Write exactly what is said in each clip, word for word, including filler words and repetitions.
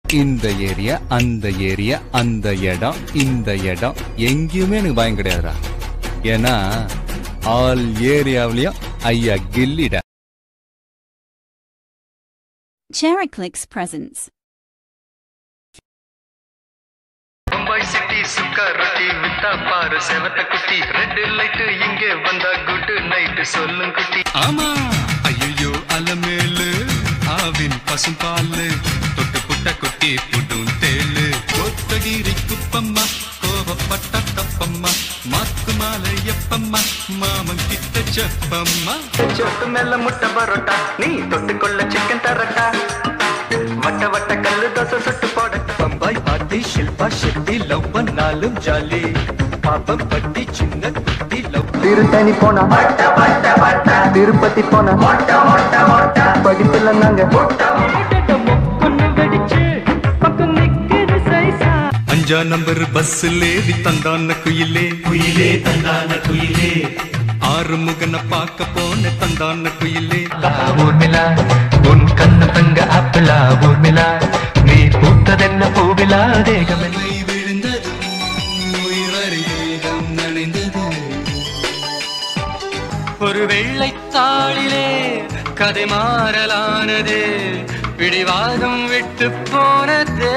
இந்த ஏரியா அந்த ஏரியா அந்த இடம் இந்த இடம் எங்கேயுமே எனக்கு பயம் கிடையாதுடா. ஏன்னா ஆல் ஏரியாவிலயும் ஐயா கில்லிடா. Cherryclicks presents. Mumbai city sukka roti vitta par sevata kutti red light inge vanda good night sollum kutti. ஆமா ஐயோ அலமேலு ஆவின் பசும்பாலு தொட்டு புட்ட குட்டி புடும் தேலு கொத்தகிரி குப்பம்மா கோவப்பட்ட தப்பம்மா மாத்து மாலை எப்பம்மா மாமன் கிட்ட செப்பம்மா. சொட்டு மேல முட்டை பரோட்டா நீ தொட்டுக்கொள்ள சிக்கன் தரட்டா வட்ட வட்ட கல்லு தோசை சுட்டு போடட்டா. பம்பாய் பாட்டி ஷில்பா ஷெட்டி லவ் பண்ணாலும் ஜாலி பாப்பம் பட்டி சின்ன குட்டி லவ். திருத்தணி போனா திருப்பதி போனா படிப்புல நாங்க அஞ்சா நம்பர் பஸ்ஸிலே தந்தான குயிலே குயிலே தந்தான குயிலே ஆறு முகனை பார்க்க போன தந்தான குயிலே. ஊர்மிளா உன் கண்ண தங்க ஆப்பிளா ஊர்மிளா நீ பூத்ததென்ன பூவிலா தேகமென்ன விழுந்தது உயிரறிவேகம் நனைந்தது. ஒரு வெள்ளைத்தாளிலே கதை மாறலானது பிடிவாதம் விட்டு போனது.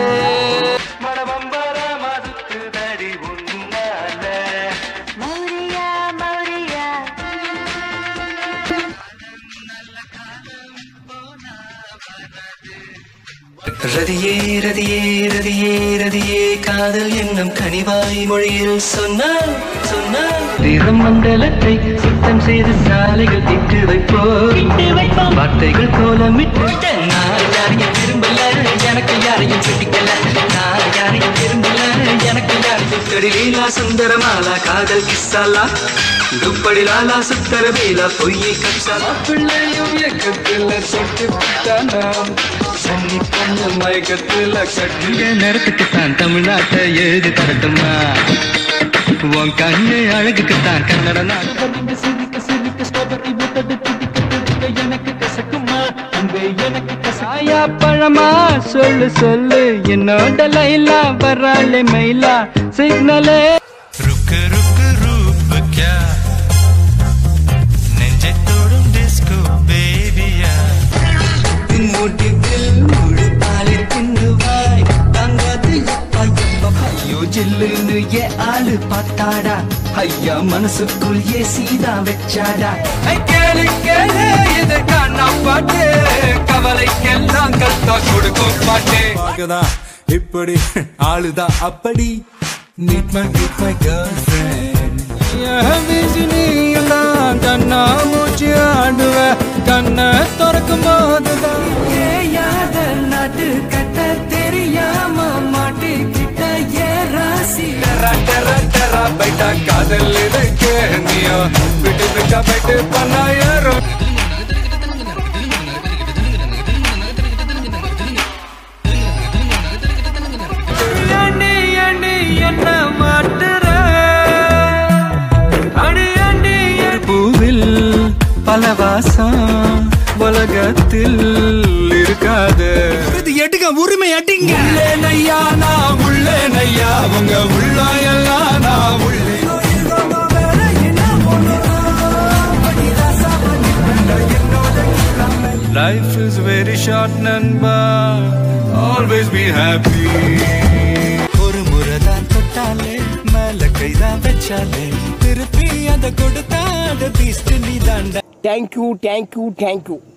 ரதியே ரதியே ரதியே ரதியே காதல் என்னும் கனிவாய் மொழியில் சொன்னால் சொன்னால் திருமண்டலத்தை சுத்தம் செய்து சாலைகள் இட்டு வைப்போம் வார்த்தைகள் கோலமிட்டு. நான் யாரையும் விரும்பல எனக்கு யாரையும் பிடிக்கல நான் யாரையும் விரும்பல எனக்கு யாரையும் கடலீலா சுந்தரமாலா காதல் கிஸ்ஸாலா துப்படி லாலா சுத்தர வேலா பொய்யை கப்சாலா பிள்ளையும் இயக்கத்தில் சொட்டு விட்டானாம் சன்னி பொண்ணு மயக்கத்தில் கட்டிய நேரத்துக்குத்தான் தமிழ்நாட்டை எழுதி தரட்டுமா உன் கண்ணு அழகுக்குத்தான் கன்னட நாடு சிரிக்க சிரிக்க ஸ்ட்ராபெரி முட்டது துடிக்க துடிக்க எனக்கு கசக்குமா அன்பே எனக்கு கசாயா பழமா சொல்லு சொல்லு என்னோட லைலா வராலே மயிலா சிக்னலே. रुक रुक रूप क्या நெஞ்சை தொடும் டிஸ்கோ பேபியா முடிவில் முழுத்தாலே தின்னுவாய் தாங்காது எப்பா எப்பா. ஐயோ ஜில்லுன்னு ஏ ஆளு பார்த்தாடா ஐயா மனசுக்குள் ஏ சீதா வச்சாடா. கேளு கேளு இது காணா பாட்டு கவலைக்கெல்லாம் கத்தா கொடுக்கும் பாட்டு. பார்க்கதான் இப்படி ஆளுதான் அப்படி meet my meet my girlfriend. நீ எல்லாம் கண்ணா மூச்சு ஆடுவ கண்ணை திறக்கும் போதுதான் ஏயாத நாட்டு கட்ட தெரியாம மாட்டிக்கிட்ட ஏ ராசி. டெரா பைட்டா காதல் இதுக்கு நீயோ விட்டு விட்டா பைட்டு பண்ணா யாரும். என்ன மாட்டுற அடி அடி பூவில் பல வாசம் உலகத்தில் இருக்காது. எடுக்க உரிமை அடிங்க நையா நான் உள்ளே நையா உங்க உள்ள எல்லாம் நான் உள்ளே. Life is very short நண்பா always be happy. ஒரு முறைதான் தொட்டாலே மேல கைதான் வச்சாலே திருப்பி அதை கொடுத்தாட பீஸ்ட் நீ தாண்டா. Thank you, thank you, thank you.